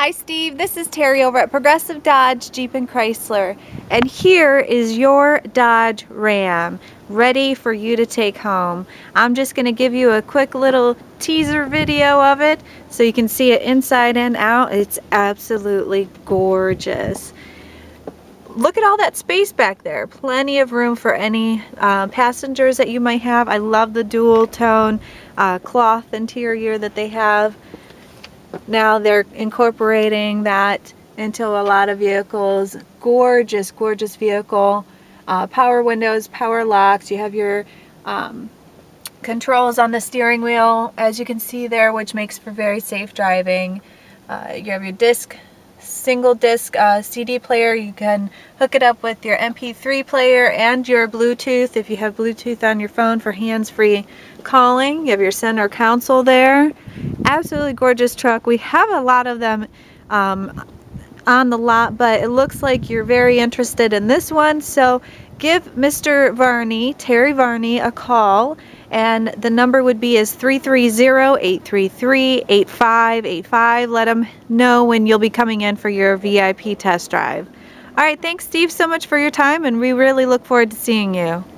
Hi Steve, this is Terry over at Progressive Dodge Jeep and Chrysler, and here is your Dodge Ram ready for you to take home. I'm just going to give you a quick little teaser video of it so you can see it inside and out. It's absolutely gorgeous. Look at all that space back there. Plenty of room for any passengers that you might have. I love the dual tone cloth interior that they have. Now they're incorporating that into a lot of vehicles. Gorgeous, gorgeous vehicle. Power windows, power locks. You have your controls on the steering wheel, as you can see there, which makes for very safe driving. You have your single disc CD player. You can hook it up with your MP3 player and your Bluetooth if you have Bluetooth on your phone for hands-free calling. You have your center console there. Absolutely gorgeous truck. We have a lot of them on the lot, but it looks like you're very interested in this one, so give Mr. Varney, Terry Varney, a call, and the number would be is 330-833-8585. Let him know when you'll be coming in for your VIP test drive. All right, thanks Steve so much for your time, and we really look forward to seeing you.